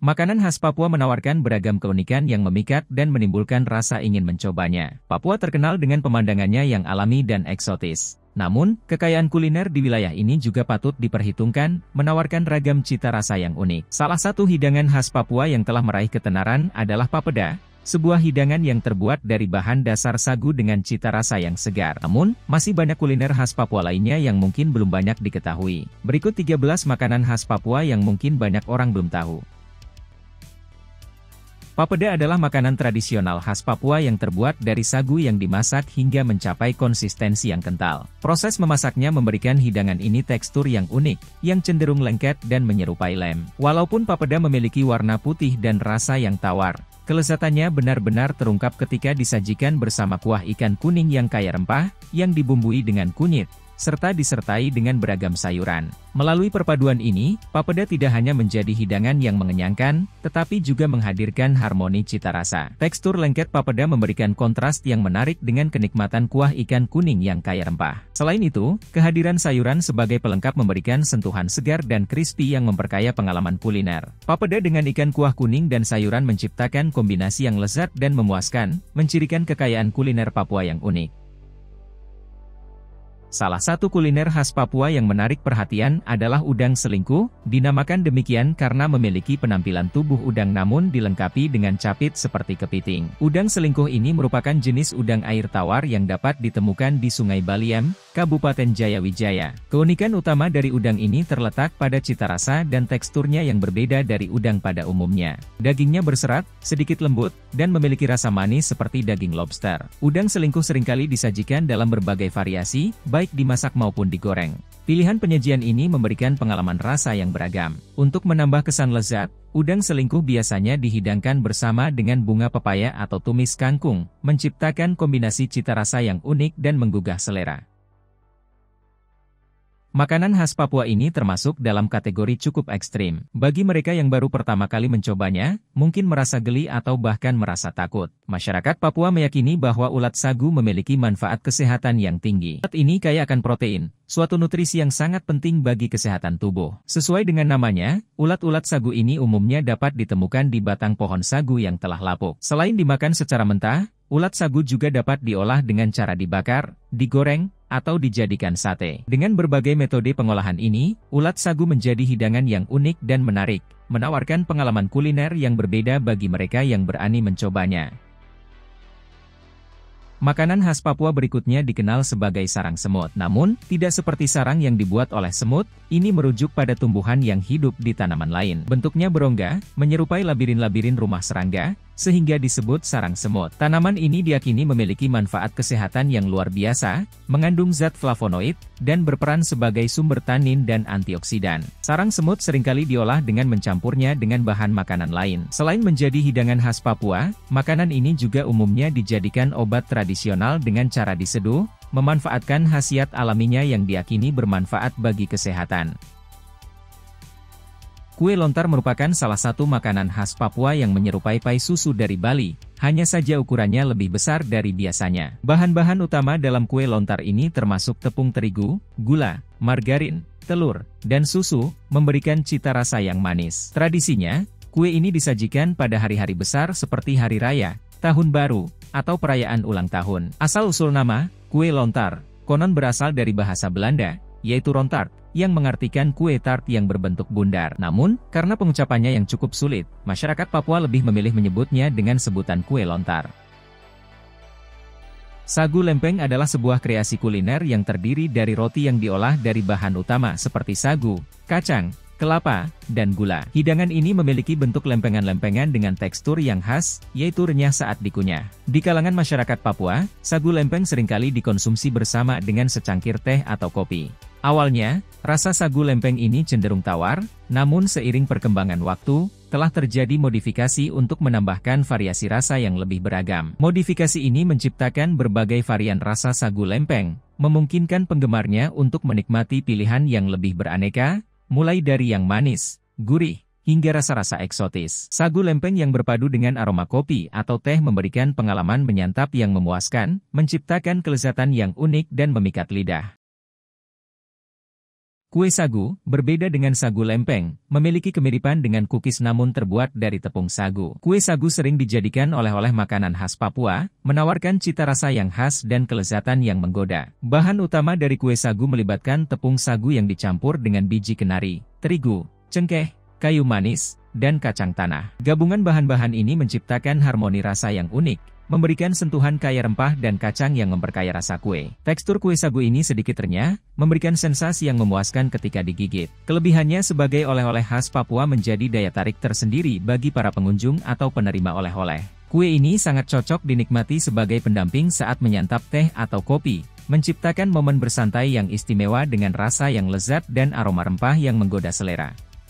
Makanan khas Papua menawarkan beragam keunikan yang memikat dan menimbulkan rasa ingin mencobanya. Papua terkenal dengan pemandangannya yang alami dan eksotis. Namun, kekayaan kuliner di wilayah ini juga patut diperhitungkan, menawarkan ragam cita rasa yang unik. Salah satu hidangan khas Papua yang telah meraih ketenaran adalah papeda, sebuah hidangan yang terbuat dari bahan dasar sagu dengan cita rasa yang segar. Namun, masih banyak kuliner khas Papua lainnya yang mungkin belum banyak diketahui. Berikut 13 makanan khas Papua yang mungkin banyak orang belum tahu. Papeda adalah makanan tradisional khas Papua yang terbuat dari sagu yang dimasak hingga mencapai konsistensi yang kental. Proses memasaknya memberikan hidangan ini tekstur yang unik, yang cenderung lengket dan menyerupai lem. Walaupun papeda memiliki warna putih dan rasa yang tawar, kelezatannya benar-benar terungkap ketika disajikan bersama kuah ikan kuning yang kaya rempah, yang dibumbui dengan kunyit, serta disertai dengan beragam sayuran. Melalui perpaduan ini, papeda tidak hanya menjadi hidangan yang mengenyangkan, tetapi juga menghadirkan harmoni cita rasa. Tekstur lengket papeda memberikan kontras yang menarik dengan kenikmatan kuah ikan kuning yang kaya rempah. Selain itu, kehadiran sayuran sebagai pelengkap memberikan sentuhan segar dan crispy yang memperkaya pengalaman kuliner. Papeda dengan ikan kuah kuning dan sayuran menciptakan kombinasi yang lezat dan memuaskan, mencirikan kekayaan kuliner Papua yang unik. Salah satu kuliner khas Papua yang menarik perhatian adalah udang selingkuh. Dinamakan demikian karena memiliki penampilan tubuh udang namun dilengkapi dengan capit seperti kepiting. Udang selingkuh ini merupakan jenis udang air tawar yang dapat ditemukan di Sungai Baliem, Kabupaten Jayawijaya. Keunikan utama dari udang ini terletak pada cita rasa dan teksturnya yang berbeda dari udang pada umumnya. Dagingnya berserat, sedikit lembut, dan memiliki rasa manis seperti daging lobster. Udang selingkuh seringkali disajikan dalam berbagai variasi, baik dimasak maupun digoreng. Pilihan penyajian ini memberikan pengalaman rasa yang beragam. Untuk menambah kesan lezat, udang selingkuh biasanya dihidangkan bersama dengan bunga pepaya atau tumis kangkung, menciptakan kombinasi cita rasa yang unik dan menggugah selera. Makanan khas Papua ini termasuk dalam kategori cukup ekstrim. Bagi mereka yang baru pertama kali mencobanya, mungkin merasa geli atau bahkan merasa takut. Masyarakat Papua meyakini bahwa ulat sagu memiliki manfaat kesehatan yang tinggi. Ulat ini kaya akan protein, suatu nutrisi yang sangat penting bagi kesehatan tubuh. Sesuai dengan namanya, ulat-ulat sagu ini umumnya dapat ditemukan di batang pohon sagu yang telah lapuk. Selain dimakan secara mentah, ulat sagu juga dapat diolah dengan cara dibakar, digoreng, atau dijadikan sate. Dengan berbagai metode pengolahan ini, ulat sagu menjadi hidangan yang unik dan menarik, menawarkan pengalaman kuliner yang berbeda bagi mereka yang berani mencobanya. Makanan khas Papua berikutnya dikenal sebagai sarang semut. Namun, tidak seperti sarang yang dibuat oleh semut, ini merujuk pada tumbuhan yang hidup di tanaman lain. Bentuknya berongga, menyerupai labirin-labirin rumah serangga, sehingga disebut sarang semut. Tanaman ini diyakini memiliki manfaat kesehatan yang luar biasa, mengandung zat flavonoid, dan berperan sebagai sumber tanin dan antioksidan. Sarang semut seringkali diolah dengan mencampurnya dengan bahan makanan lain. Selain menjadi hidangan khas Papua, makanan ini juga umumnya dijadikan obat tradisional dengan cara diseduh, memanfaatkan khasiat alaminya yang diyakini bermanfaat bagi kesehatan. Kue lontar merupakan salah satu makanan khas Papua yang menyerupai pai susu dari Bali, hanya saja ukurannya lebih besar dari biasanya. Bahan-bahan utama dalam kue lontar ini termasuk tepung terigu, gula, margarin, telur, dan susu, memberikan cita rasa yang manis. Tradisinya, kue ini disajikan pada hari-hari besar seperti Hari Raya, Tahun Baru, atau perayaan ulang tahun. Asal-usul nama, kue lontar, konon berasal dari bahasa Belanda, yaitu rontart, yang mengartikan kue tart yang berbentuk bundar. Namun, karena pengucapannya yang cukup sulit, masyarakat Papua lebih memilih menyebutnya dengan sebutan kue lontar. Sagu lempeng adalah sebuah kreasi kuliner yang terdiri dari roti yang diolah dari bahan utama seperti sagu, kacang, kelapa, dan gula. Hidangan ini memiliki bentuk lempengan-lempengan dengan tekstur yang khas, yaitu renyah saat dikunyah. Di kalangan masyarakat Papua, sagu lempeng seringkali dikonsumsi bersama dengan secangkir teh atau kopi. Awalnya, rasa sagu lempeng ini cenderung tawar, namun seiring perkembangan waktu, telah terjadi modifikasi untuk menambahkan variasi rasa yang lebih beragam. Modifikasi ini menciptakan berbagai varian rasa sagu lempeng, memungkinkan penggemarnya untuk menikmati pilihan yang lebih beraneka, mulai dari yang manis, gurih, hingga rasa-rasa eksotis. Sagu lempeng yang berpadu dengan aroma kopi atau teh memberikan pengalaman menyantap yang memuaskan, menciptakan kelezatan yang unik dan memikat lidah. Kue sagu, berbeda dengan sagu lempeng, memiliki kemiripan dengan cookies namun terbuat dari tepung sagu. Kue sagu sering dijadikan oleh-oleh makanan khas Papua, menawarkan cita rasa yang khas dan kelezatan yang menggoda. Bahan utama dari kue sagu melibatkan tepung sagu yang dicampur dengan biji kenari, terigu, cengkeh, kayu manis, dan kacang tanah. Gabungan bahan-bahan ini menciptakan harmoni rasa yang unik, memberikan sentuhan kaya rempah dan kacang yang memperkaya rasa kue. Tekstur kue sagu ini sedikit renyah, memberikan sensasi yang memuaskan ketika digigit. Kelebihannya sebagai oleh-oleh khas Papua menjadi daya tarik tersendiri bagi para pengunjung atau penerima oleh-oleh. Kue ini sangat cocok dinikmati sebagai pendamping saat menyantap teh atau kopi, menciptakan momen bersantai yang istimewa dengan rasa yang lezat dan aroma rempah yang menggoda selera.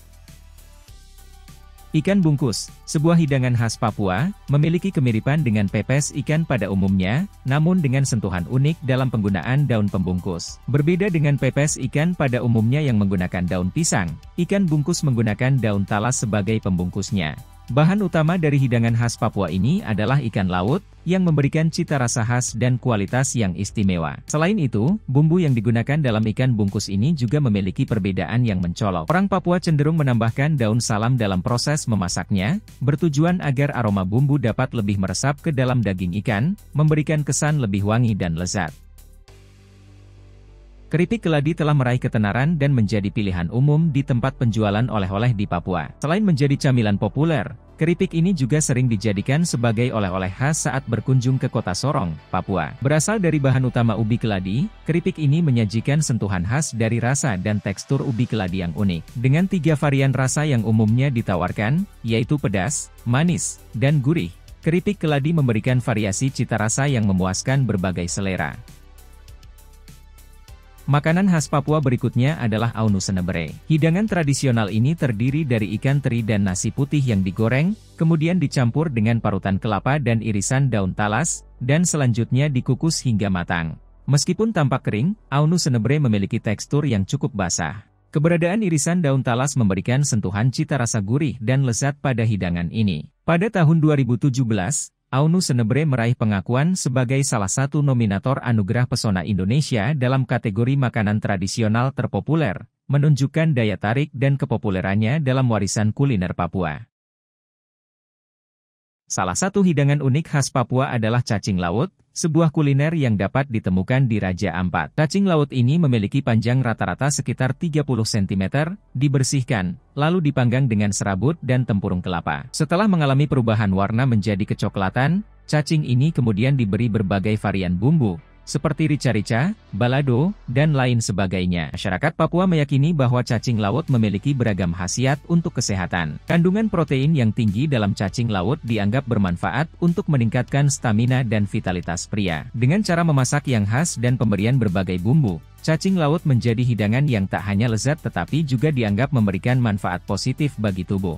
Ikan bungkus, sebuah hidangan khas Papua, memiliki kemiripan dengan pepes ikan pada umumnya, namun dengan sentuhan unik dalam penggunaan daun pembungkus. Berbeda dengan pepes ikan pada umumnya yang menggunakan daun pisang, ikan bungkus menggunakan daun talas sebagai pembungkusnya. Bahan utama dari hidangan khas Papua ini adalah ikan laut, yang memberikan cita rasa khas dan kualitas yang istimewa. Selain itu, bumbu yang digunakan dalam ikan bungkus ini juga memiliki perbedaan yang mencolok. Orang Papua cenderung menambahkan daun salam dalam proses memasaknya, bertujuan agar aroma bumbu dapat lebih meresap ke dalam daging ikan, memberikan kesan lebih wangi dan lezat. Keripik keladi telah meraih ketenaran dan menjadi pilihan umum di tempat penjualan oleh-oleh di Papua. Selain menjadi camilan populer, keripik ini juga sering dijadikan sebagai oleh-oleh khas saat berkunjung ke kota Sorong, Papua. Berasal dari bahan utama ubi keladi, keripik ini menyajikan sentuhan khas dari rasa dan tekstur ubi keladi yang unik. Dengan 3 varian rasa yang umumnya ditawarkan, yaitu pedas, manis, dan gurih, keripik keladi memberikan variasi cita rasa yang memuaskan berbagai selera. Makanan khas Papua berikutnya adalah Aunu Senebre. Hidangan tradisional ini terdiri dari ikan teri dan nasi putih yang digoreng, kemudian dicampur dengan parutan kelapa dan irisan daun talas, dan selanjutnya dikukus hingga matang. Meskipun tampak kering, Aunu Senebre memiliki tekstur yang cukup basah. Keberadaan irisan daun talas memberikan sentuhan cita rasa gurih dan lezat pada hidangan ini. Pada tahun 2017, Aunu Senebre meraih pengakuan sebagai salah satu nominator Anugerah Pesona Indonesia dalam kategori makanan tradisional terpopuler, menunjukkan daya tarik dan kepopulerannya dalam warisan kuliner Papua. Salah satu hidangan unik khas Papua adalah cacing laut, sebuah kuliner yang dapat ditemukan di Raja Ampat. Cacing laut ini memiliki panjang rata-rata sekitar 30 cm, dibersihkan, lalu dipanggang dengan serabut dan tempurung kelapa. Setelah mengalami perubahan warna menjadi kecoklatan, cacing ini kemudian diberi berbagai varian bumbu, seperti rica-rica, balado, dan lain sebagainya. Masyarakat Papua meyakini bahwa cacing laut memiliki beragam khasiat untuk kesehatan. Kandungan protein yang tinggi dalam cacing laut dianggap bermanfaat untuk meningkatkan stamina dan vitalitas pria. Dengan cara memasak yang khas dan pemberian berbagai bumbu, cacing laut menjadi hidangan yang tak hanya lezat tetapi juga dianggap memberikan manfaat positif bagi tubuh.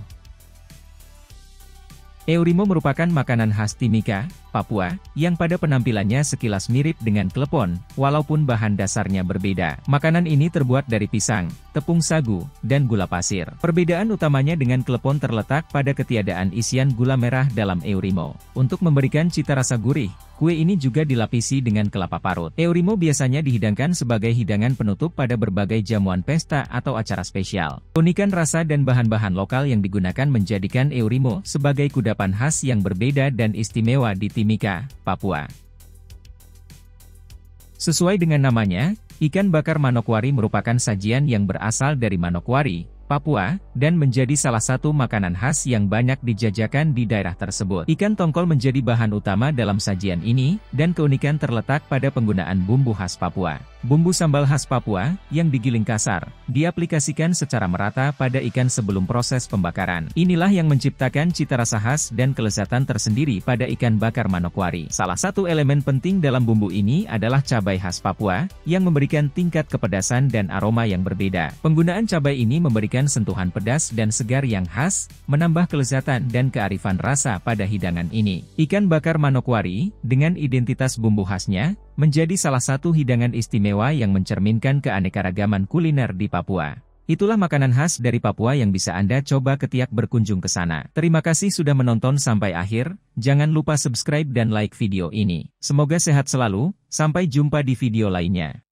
Eurimo merupakan makanan khas Timika, Papua, yang pada penampilannya sekilas mirip dengan klepon, walaupun bahan dasarnya berbeda. Makanan ini terbuat dari pisang, tepung sagu, dan gula pasir. Perbedaan utamanya dengan klepon terletak pada ketiadaan isian gula merah dalam Eurimo. Untuk memberikan cita rasa gurih, kue ini juga dilapisi dengan kelapa parut. Eurimo biasanya dihidangkan sebagai hidangan penutup pada berbagai jamuan pesta atau acara spesial. Keunikan rasa dan bahan-bahan lokal yang digunakan menjadikan Eurimo sebagai kudapan khas yang berbeda dan istimewa di Timika, Papua. Sesuai dengan namanya, ikan bakar manokwari merupakan sajian yang berasal dari Manokwari, Papua, dan menjadi salah satu makanan khas yang banyak dijajakan di daerah tersebut. Ikan tongkol menjadi bahan utama dalam sajian ini, dan keunikan terletak pada penggunaan bumbu khas Papua. Bumbu sambal khas Papua, yang digiling kasar, diaplikasikan secara merata pada ikan sebelum proses pembakaran. Inilah yang menciptakan cita rasa khas dan kelezatan tersendiri pada ikan bakar manokwari. Salah satu elemen penting dalam bumbu ini adalah cabai khas Papua, yang memberikan tingkat kepedasan dan aroma yang berbeda. Penggunaan cabai ini memberikan sentuhan pedas dan segar yang khas, menambah kelezatan dan kearifan rasa pada hidangan ini. Ikan bakar manokwari, dengan identitas bumbu khasnya, menjadi salah satu hidangan istimewa yang mencerminkan keanekaragaman kuliner di Papua. Itulah makanan khas dari Papua yang bisa Anda coba ketika berkunjung ke sana. Terima kasih sudah menonton sampai akhir, jangan lupa subscribe dan like video ini. Semoga sehat selalu, sampai jumpa di video lainnya.